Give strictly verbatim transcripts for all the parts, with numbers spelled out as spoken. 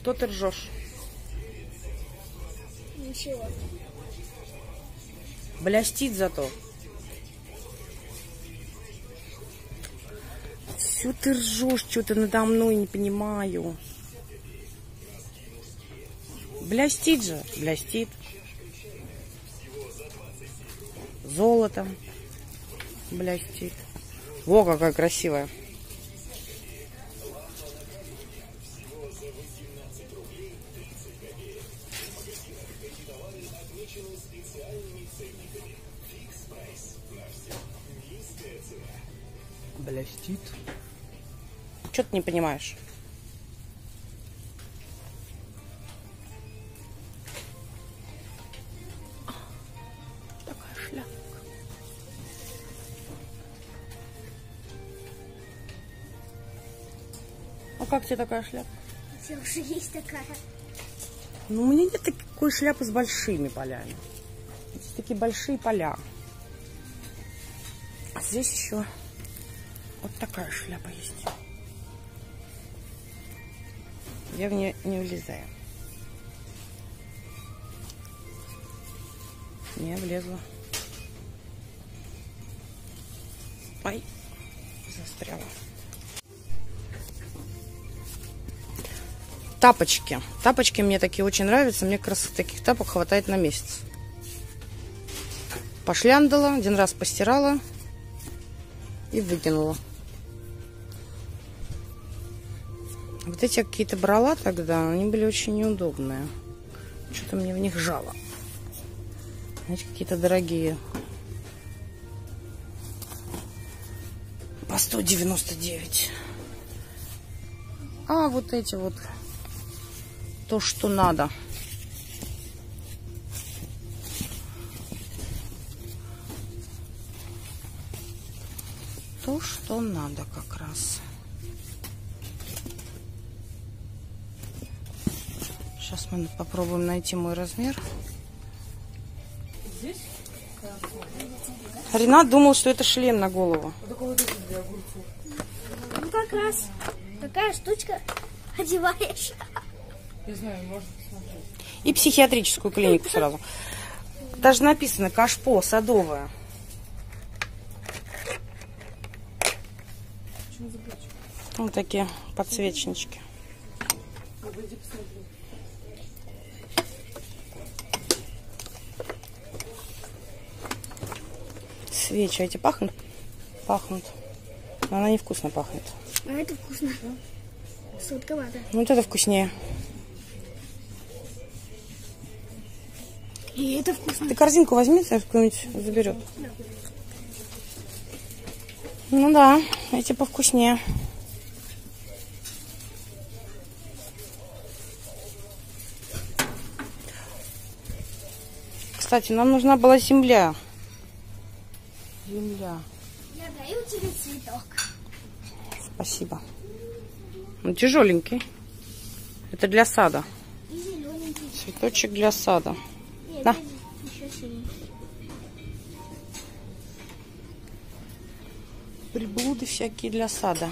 Что ты ржешь? Ничего. Блестит зато. Что ты ржешь? Что ты надо мной, не понимаю. Блестит же. Блестит. Золотом блестит. Во, какая красивая. Блестит. Что ты не понимаешь? Такая шляпка. А как тебе такая шляпа? У тебя уже есть такая. Ну, у меня нет такой шляпы с большими полями. Здесь такие большие поля. А здесь еще вот такая шляпа есть. Я в нее не влезаю. Не влезла. Ай, застряла. Тапочки. Тапочки мне такие очень нравятся. Мне как раз таких тапок хватает на месяц. Пошляндала, один раз постирала и выкинула. Вот эти какие-то брала тогда, они были очень неудобные. Что-то мне в них жало. Эти какие-то дорогие. По сто девяносто девять. А вот эти вот, то, что надо. То, что надо как раз. Сейчас мы попробуем найти мой размер. Здесь? Ренат думал, что это шлем на голову. Ну как раз такая штучка одеваешь. Я знаю, можно посмотреть. И психиатрическую клинику сразу. Даже написано кашпо садовое. Вот такие подсвечнички. Свечи эти пахнут? Пахнут. Но она невкусно пахнет. А это вкусно. Сладковато. Ну, вот это вкуснее. И это вкусно. Ты корзинку возьми, кто-нибудь заберет. Ну да, эти повкуснее. Кстати, нам нужна была земля. Земля. Я даю тебе цветок. Спасибо. Он тяжеленький. Это для сада. И зелененький. Цветочек для сада. Нет, На. еще сильнее. Приблуды всякие для сада.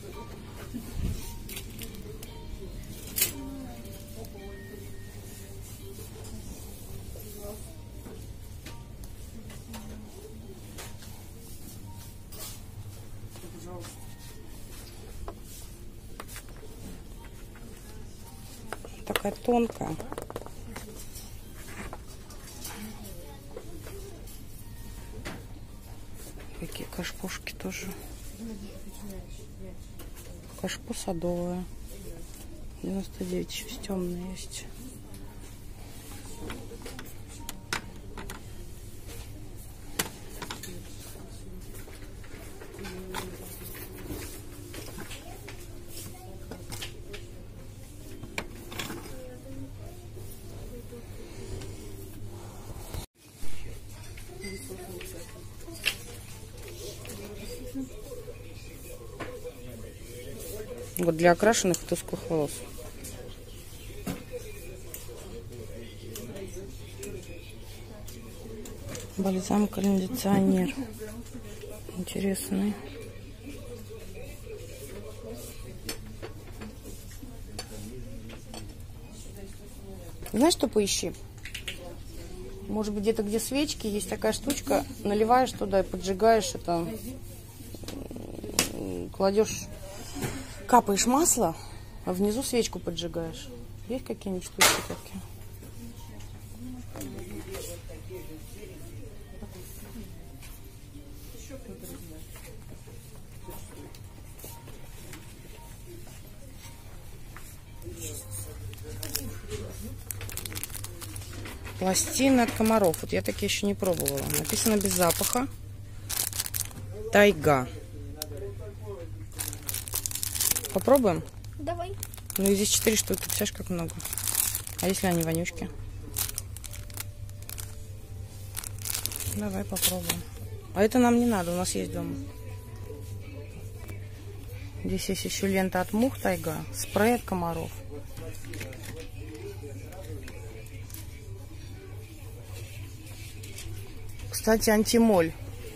Такая тонкая. Какие кашпушки тоже. Кашпо садовая. девяносто девять, еще темная есть. Вот для окрашенных тусклых волос. Бальзам-кондиционер. Интересный. Знаешь, что поищи? Может быть, где-то, где свечки, есть такая штучка, наливаешь туда и поджигаешь это, кладешь, капаешь масло, а внизу свечку поджигаешь. Есть какие-нибудь штучки такие? Пластины от комаров. Вот я такие еще не пробовала. Написано без запаха. Тайга. Попробуем? Давай. Ну и здесь четыре штуки. Представляешь, как много. А если они вонючки? Давай попробуем. А это нам не надо, у нас есть дома. Здесь есть еще лента от мух Тайга. Спрей от комаров. Кстати, антимоль.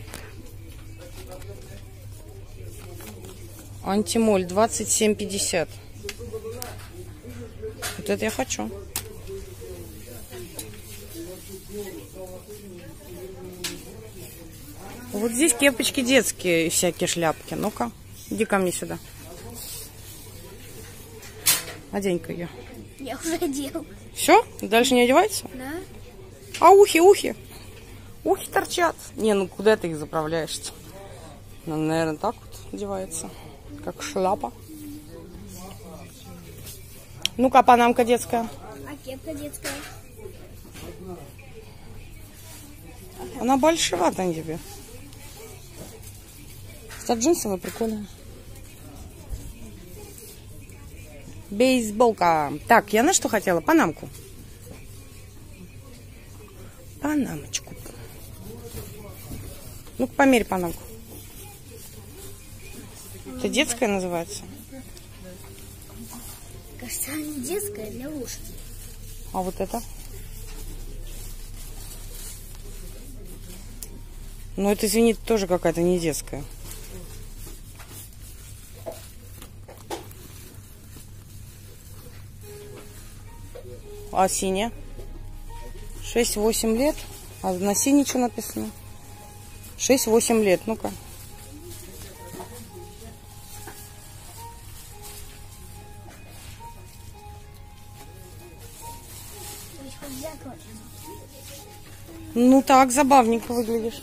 Антимоль двадцать семь пятьдесят. Вот это я хочу. Вот здесь кепочки детские и всякие шляпки. Ну-ка, иди ко мне сюда. Одень-ка ее. Я уже одел. Все? Дальше не одевается? Да. А ухи, ухи? Ухи торчат. Не, ну куда ты их заправляешь-то? Ну, наверное, так вот одевается. Как шляпа. Ну-ка, панамка детская. А кепка детская? Она большевата на тебе. Кстати, джинсовая прикольная. Бейсболка. Так, я на что хотела? Панамку. Панамочку. Ну-ка, померь панамку. Это детская называется? Кажется, она не детская, для лошади. А вот это? Ну, это, извини, тоже какая-то не детская. А синяя? шесть-восемь лет. А на синей что написано? шесть-восемь лет. Ну-ка. Ну так, забавненько выглядишь.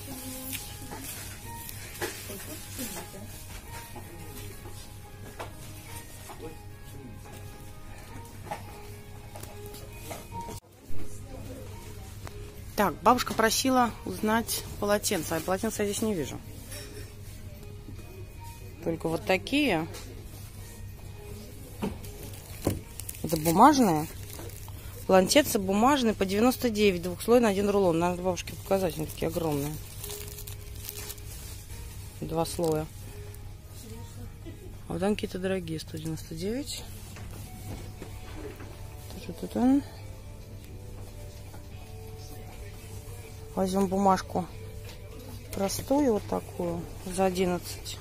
Так, бабушка просила узнать полотенца. А полотенца я здесь не вижу. Только вот такие. Это бумажные. Полотенца бумажные по девяносто девять. Двухслойный, один рулон. Надо бабушке показать. Они такие огромные. Два слоя. А вот там какие-то дорогие. сто девяносто девять. Та-та-та-та. Возьмем бумажку простую, вот такую, за одиннадцать.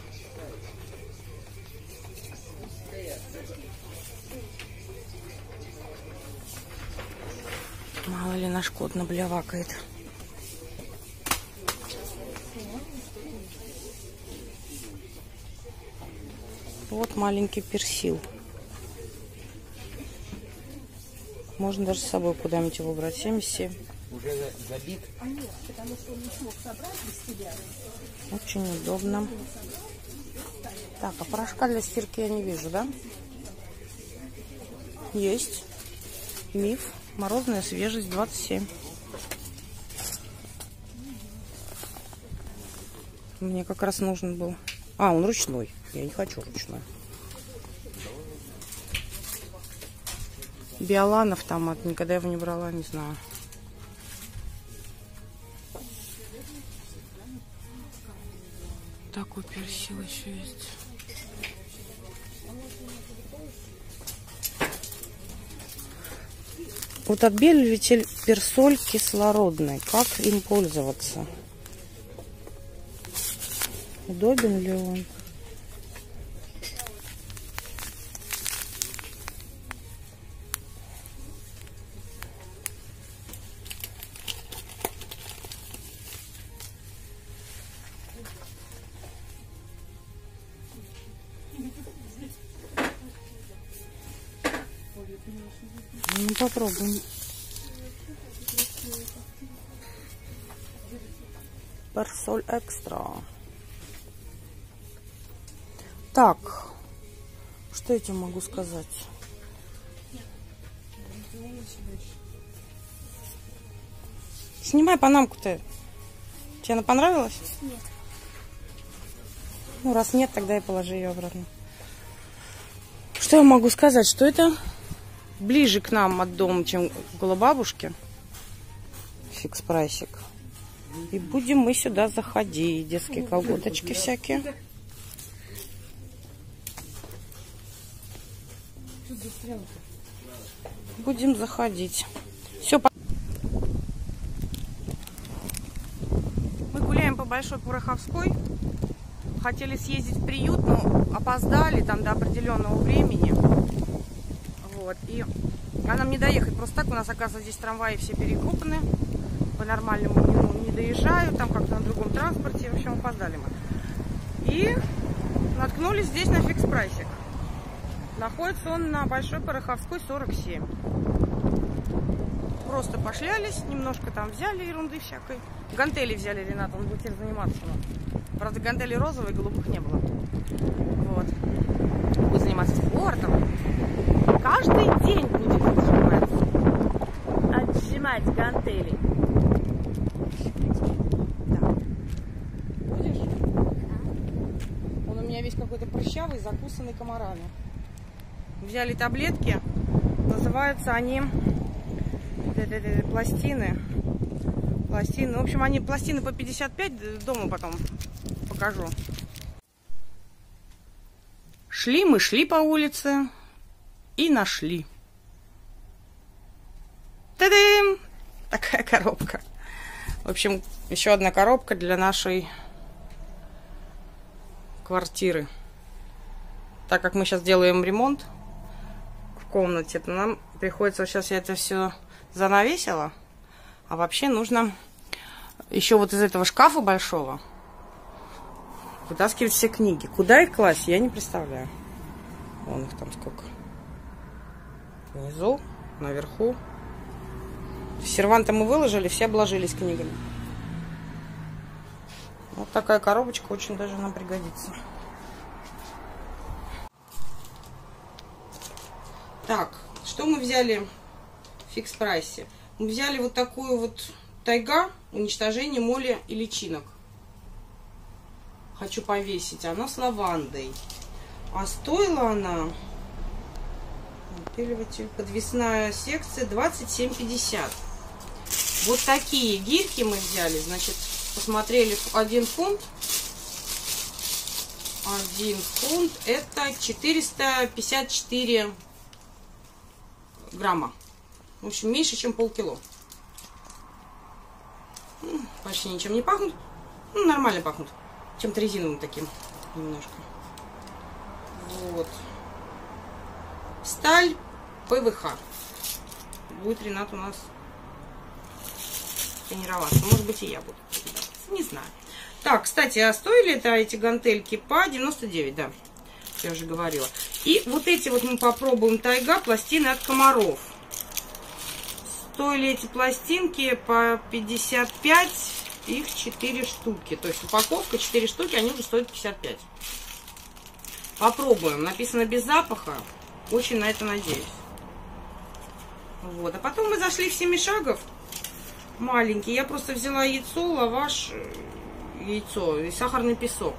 Мало ли наш кот наблявакает. Вот маленький персил. Можно даже с собой куда-нибудь его брать. семьдесят семь. Уже забит? Очень удобно. Так, а порошка для стирки я не вижу, да? Есть. Миф. Морозная свежесть, двадцать семь. Мне как раз нужен был. А, он ручной. Я не хочу ручной. Биоланов там, никогда его не брала, не знаю. Такой персил еще есть. Вот отбеливатель персоль кислородный. Как им пользоваться? Удобен ли он? Ну, попробуем. Персоль экстра. Так, что я тебе могу сказать? Снимай панамку-то. Тебе она понравилась? Нет. Ну, раз нет, тогда и положи ее обратно. Что я могу сказать? Что это ближе к нам от дома, чем около бабушки. Фикс-прайсик. И будем мы сюда заходить. Детские колготочки всякие. Будем заходить. Все. Мы гуляем по Большой Пороховской. Хотели съездить в приют, но опоздали там до определенного времени. Вот. И а нам не доехать. Просто так у нас, оказывается, здесь трамваи все перекопаны. По-нормальному не, не доезжают. Там как-то на другом транспорте. В общем, опоздали мы. И наткнулись здесь на фикс-прайсик. Находится он на Большой Пороховской, сорок семь. Просто пошлялись, немножко там взяли ерунды всякой. Гантели взяли Ренат, он будет заниматься. Правда, гантели розовые, голубых не было. Вот. Будет заниматься спортом. Каждый день будет отжимать. Отжимать гантели. Да. Будешь? Он у меня весь какой-то прыщавый, закусанный комарами. Взяли таблетки. Называются они пластины. Пластины. В общем, они пластины по пятьдесят пять. Дома потом покажу. Шли мы, шли по улице и нашли. Та-дым! Такая коробка. В общем, еще одна коробка для нашей квартиры. Так как мы сейчас делаем ремонт в комнате, то нам приходится, сейчас я это все занавесила. А вообще нужно еще вот из этого шкафа большого вытаскивать все книги. Куда их класть, я не представляю. Вон их там сколько. Внизу, наверху. Серванты мы выложили, все обложились книгами. Вот такая коробочка очень даже нам пригодится. Так, что мы взяли в фикс-прайсе? Мы взяли вот такую вот тайга, уничтожение моли и личинок. Хочу повесить. Она с лавандой. А стоила она, подвесная секция, двадцать семь пятьдесят. Вот такие гирьки мы взяли. Значит, посмотрели, один фунт. Один фунт это четыреста пятьдесят четыре грамма. В общем, меньше, чем полкило. Почти ничем не пахнут. Ну, нормально пахнут. Чем-то резиновым таким немножко. Вот. Сталь ПВХ. Будет Ренат у нас тренироваться. Может быть, и я буду. Не знаю. Так, кстати, а стоили это эти гантельки по девяносто девять, да. Я уже говорила. И вот эти вот мы попробуем тайга, пластины от комаров. Стоили эти пластинки по пятьдесят пять, их четыре штуки. То есть упаковка четыре штуки, они уже стоят пятьдесят пять. Попробуем. Написано без запаха. Очень на это надеюсь. Вот. А потом мы зашли в Семишагов. Маленький. Я просто взяла яйцо, лаваш, яйцо и сахарный песок.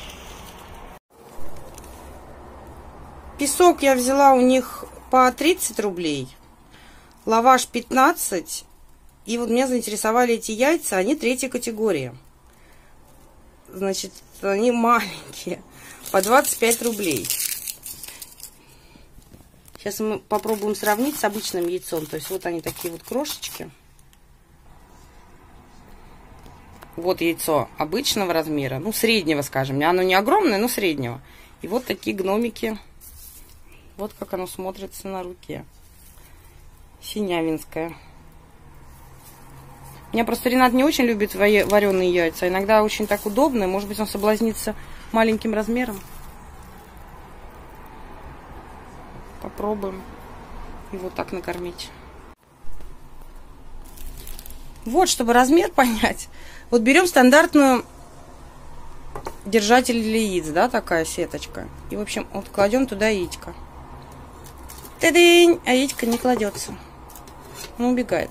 Песок я взяла у них по тридцать рублей. Лаваш пятнадцать. И вот меня заинтересовали эти яйца. Они третьей категории. Значит, они маленькие. По двадцать пять рублей. Сейчас мы попробуем сравнить с обычным яйцом. То есть вот они такие вот крошечки. Вот яйцо обычного размера. Ну, среднего, скажем. Оно не огромное, но среднего. И вот такие гномики. Вот как оно смотрится на руке. Синявинская. Меня просто Ренат не очень любит вареные яйца. Иногда очень так удобно. Может быть, он соблазнится маленьким размером. Попробуем. и вот так накормить. Вот, чтобы размер понять. Вот берем стандартную держатель для яиц, да, такая сеточка. И, в общем, вот кладем туда яичко. Ты-дынь! А яичко не кладется. Он убегает.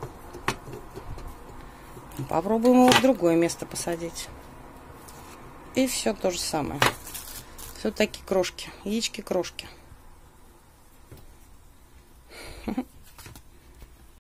Попробуем его в другое место посадить. И все то же самое. Все такие крошки. Яички, крошки.